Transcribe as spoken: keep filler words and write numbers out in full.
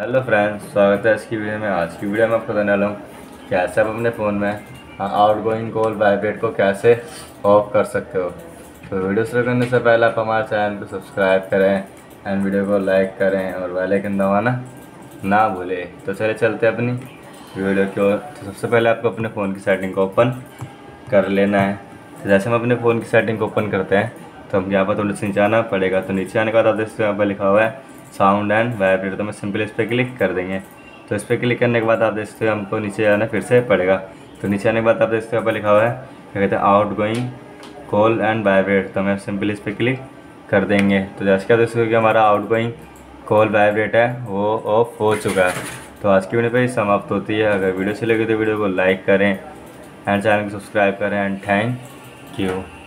Hello friends, स्वागत है इसकी वीडियो में। आज की वीडियो में आपको बताने वाला हूँ कैसे आप अपने फ़ोन में आउट गोइंग कॉल वाइब्रेट को कैसे ऑफ कर सकते हो। तो वीडियो शुरू करने से पहले आप हमारे चैनल को सब्सक्राइब करें एंड वीडियो को लाइक करें और बेल आइकन दबाना ना भूलें। तो चले चलते हैं अपनी वीडियो की ओर। तो सबसे पहले आपको अपने फ़ोन की सेटिंग को ओपन कर लेना है। तो जैसे हम अपने फ़ोन की सेटिंग को ओपन करते हैं तो हम यहाँ पर थोड़ा सा नीचे आना पड़ेगा। तो नीचे आने के बाद आप देखते हो यहाँ पर लिखा हुआ है साउंड एंड वाइब्रेट। तो मैं सिंपली इस पर क्लिक कर देंगे। तो इस पर क्लिक करने के बाद आप देखते हो हमको नीचे आना फिर से पड़ेगा। तो नीचे आने के बाद आप देखते हो यहाँ पर लिखा हुआ है क्या कहते हैं out going call and vibrate. तो मैं सिंपली इस पर क्लिक कर देंगे। तो जैसे क्या देखते हो कि हमारा आउट गोइंग कॉल वाइब्रेट है वो ऑफ हो चुका है। तो आज की वीडियो पर ही समाप्त होती है। अगर वीडियो अच्छी लगी तो वीडियो को लाइक करें एंड चैनल को सब्सक्राइब करें एंड थैंक यू।